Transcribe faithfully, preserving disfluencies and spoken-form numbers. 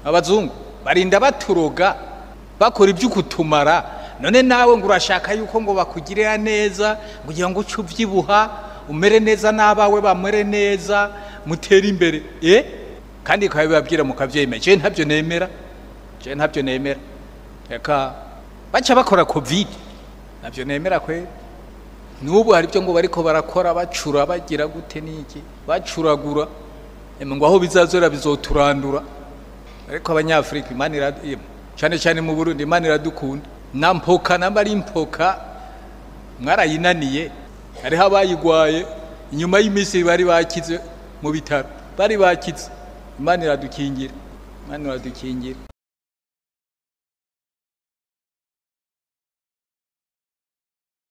abazungu barinda baturoga bakora iby'ukutumara none nawe ngo urashaka yuko ngo bakugirira neza kugira ngo uce uvyibuha umere neza n'abawe bamere neza mutere imbere eh kandi kabibabwira mukavyemera je ntabyo nemera je ntabyo nemera reka baca bakora covid ntabyo nemera kwe nubu hari byo ngo bariko barakora bacura bagira gute niki bacuragura ngo aho bizazora bizoturandura ariko abanyafrika imana iradima cyane cyane mu Burundi imana iradukunda nampoka nambari impoka mwarayinaniye hariho abayigwaye inyuma y'imisi bari bakize mu bitaro bari bakize imana iradukingira imana iradukingira